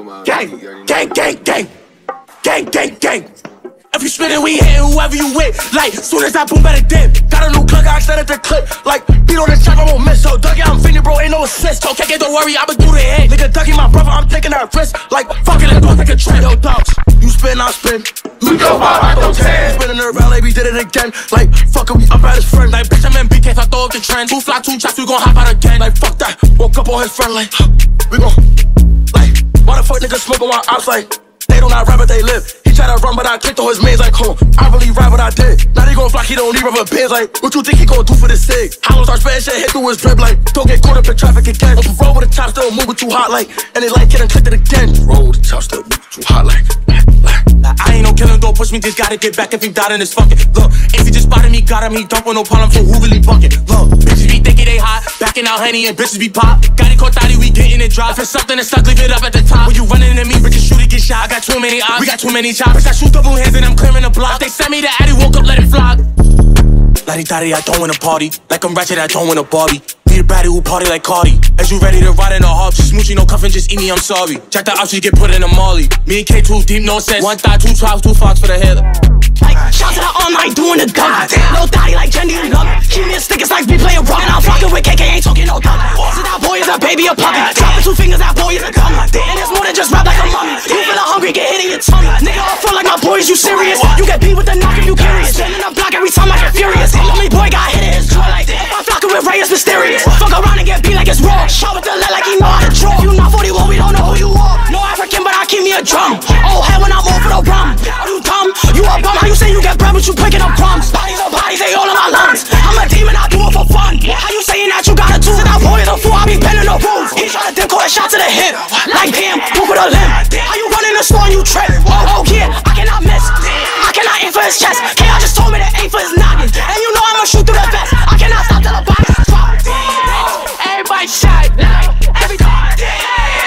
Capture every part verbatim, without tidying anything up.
Gang, gang, gang, gang, gang, gang, gang. If you spit it, we hit whoever you with. Like, soon as I boom, better dip. Got a new click, I extended the clip. Like, beat on the track, I won't miss. So, Dougie, I'm fiending, bro, ain't no assist. Okay, okay, don't worry, I'ma do the hit. Nigga, Dougie, my brother, I'm taking that risk. Like, fuck it, let's go take a trip. Yo, dogs, you spin, I spin. You go five, I go ten. Spinning around like we did it again. Like, fuck it, we up at his friend. Like, bitch, I'm in B K, so I throw up the trend. Two fly, two chops, we gon' hop out again. Like, fuck that. Woke up on his friend, like, we gon' like, why the fuck niggas smoking while ops like, they don't not rap but they live. He try to run but I clicked on his mans like, home. I really rap what I did. Now they gon' flock, he don't need rubber bands like, what you think he gon' do for this cig? Hollow start spitting shit, hit through his drip like, don't get caught up in traffic again. Up roll with the top, still moving too hot like, and they like it and clicked it again. Roll with the top, still moving too hot like, like. I ain't no killer, don't push me, just gotta get back if he died in this fucking. Look, if he just spotted me, got him, he dumping no problem, so who really bucket? Look, bitches be thinking they hot, backing out honey and bitches be pop. Got it caught thotty, we getting it dry. If it's something that's stuck, leave it up at the top. When you running into me, bitches shoot it, get shot. I got too many odds, we got too many choppers. I shoot double hands and I'm clearing the block. They send me the addy, woke up, let it fly. Lottie dotty, I don't wanna party. Like I'm ratchet, I don't wanna Barbie. Be the baddie who party like Cardi. As you ready to ride in a hub, just smoochie, no cuffin', just eat me, I'm sorry. Jack the options, get put in a molly. Me and K too deep, no sense. One thigh, two twelves, two fox for the head. Like, shout to the all night doing the gun. No thotty like Jenn, you love it. Keep me a stick, it's like we playing rock. And I'm fucking with K K, ain't talking no gun. So that boy is a baby, a puppy. Dropping two fingers, that boy is a gun. And it's more than just rap like a mummy. You feelin' hungry, get hit in your tummy. Nigga, I feel like my boys, you serious? You get beat with the knock if you curious. Spinning the block every time I get furious. Lonely boy got hit in his jaw like, if I'm flocking with Ray, it's mysterious. Fuck around and get beat like it's raw. Shot with the lead like he know how to draw. You not forty-one, we don't know who you are. No African, but I keep me a drum. Oh, head when I'm over the rum. Are you dumb? You a bum? How you say you get bread, but you picking up crumbs? Bodies on bodies, they all in my lungs. I'm a demon, I do it for fun. How you saying that you got a two? That boy is a fool, I be bending the rules. He try to dip, call a shot to the hip. Like damn, move with a limb. How you running the store and you trip? Oh, oh yeah, I cannot miss. I cannot aim for his chest. K I just told me to aim for his noggin. And you know I'ma shoot through the vest. I cannot stop till the box is dropped. Everybody shot, like, every time. Damn.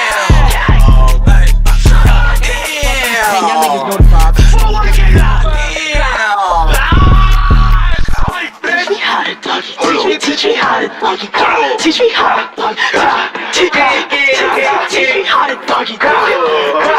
Hey, y'all niggas know the vibe. Teach me how to doggy dog. Teach me how to doggy dog. Teach me how to doggy dog.